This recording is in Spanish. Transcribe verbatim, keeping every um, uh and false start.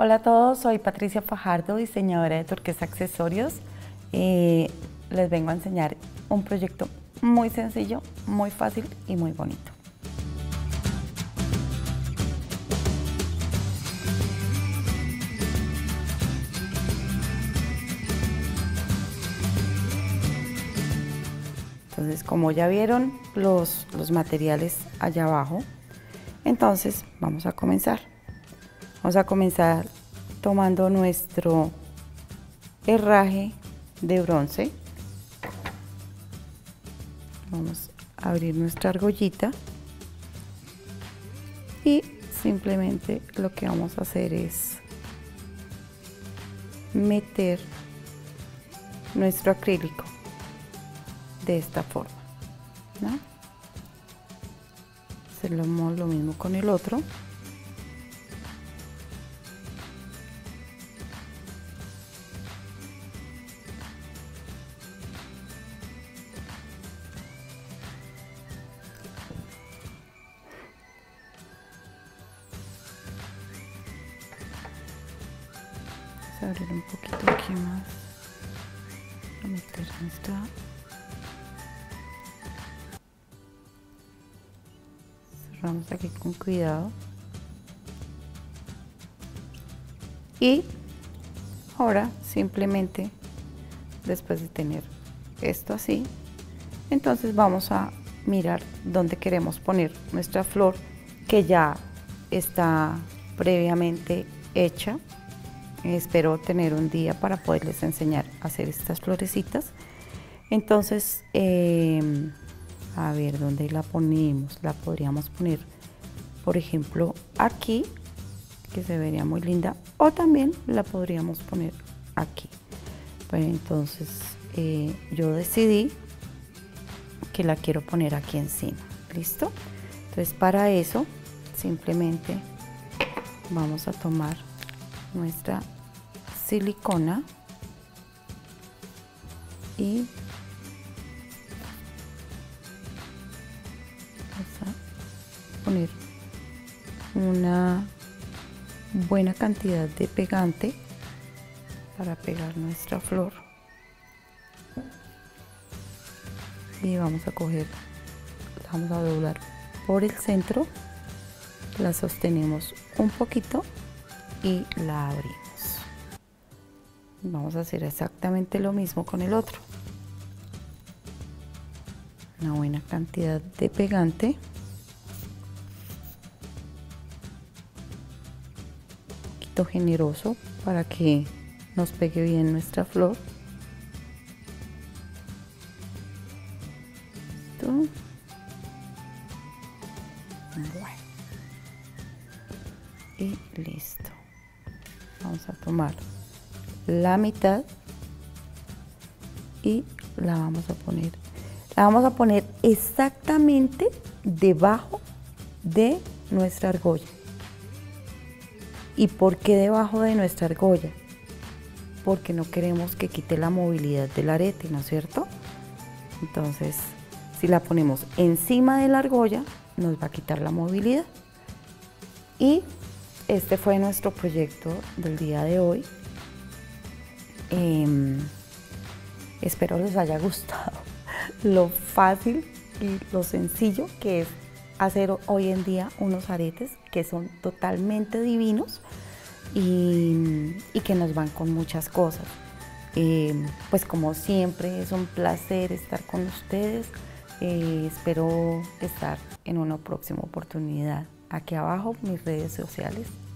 Hola a todos, soy Patricia Fajardo, diseñadora de Turquesa Accesorios. Eh, les vengo a enseñar un proyecto muy sencillo, muy fácil y muy bonito. Entonces, como ya vieron los, los materiales allá abajo, entonces vamos a comenzar. Vamos a comenzar tomando nuestro herraje de bronce. Vamos a abrir nuestra argollita y simplemente lo que vamos a hacer es meter nuestro acrílico de esta forma, ¿no? Hacemos lo mismo con el otro. Vamos a abrir un poquito aquí más para meter nuestra cerramos aquí con cuidado y ahora simplemente después de tener esto así, entonces vamos a mirar dónde queremos poner nuestra flor que ya está previamente hecha. Espero tener un día para poderles enseñar a hacer estas florecitas. Entonces eh, a ver dónde la ponemos. La podríamos poner, por ejemplo, aquí, que se vería muy linda, o también la podríamos poner aquí. Pues entonces eh, yo decidí que la quiero poner aquí encima. ¿Listo? Entonces para eso simplemente vamos a tomar nuestra silicona y vamos a poner una buena cantidad de pegante para pegar nuestra flor y vamos a coger, la vamos a doblar por el centro, la sostenemos un poquito y la abrimos. Vamos a hacer exactamente lo mismo con el otro. Una buena cantidad de pegante. Un poquito generoso para que nos pegue bien nuestra flor. Listo. Bueno. Y listo. Vamos a tomar la mitad y la vamos a poner la vamos a poner exactamente debajo de nuestra argolla. ¿Y por qué debajo de nuestra argolla? Porque no queremos que quite la movilidad del arete, ¿no es cierto? Entonces, si la ponemos encima de la argolla, nos va a quitar la movilidad. Y este fue nuestro proyecto del día de hoy. Eh, espero les haya gustado lo fácil y lo sencillo que es hacer hoy en día unos aretes que son totalmente divinos y, y que nos van con muchas cosas. Eh, pues como siempre es un placer estar con ustedes. Eh, espero estar en una próxima oportunidad. Aquí abajo mis redes sociales